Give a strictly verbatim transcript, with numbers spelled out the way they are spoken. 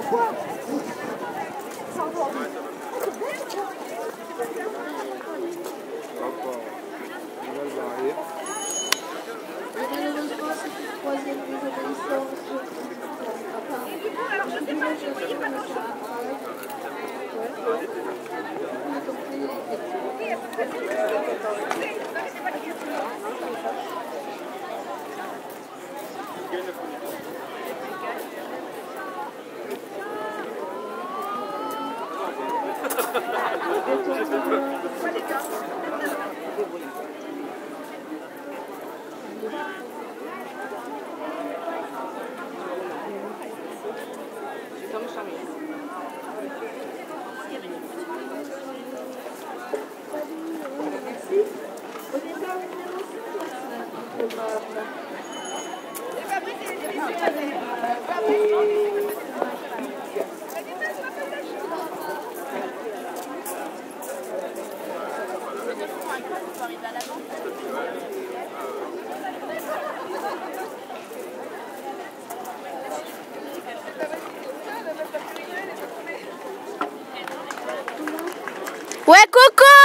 Malheureusement, c'est une troisième désobéissance. Et du coup, alors je sais pas, je voyais pas grand-chose. Oui, à peu près, c'est le c'est pas les questions. Ouais, Coco!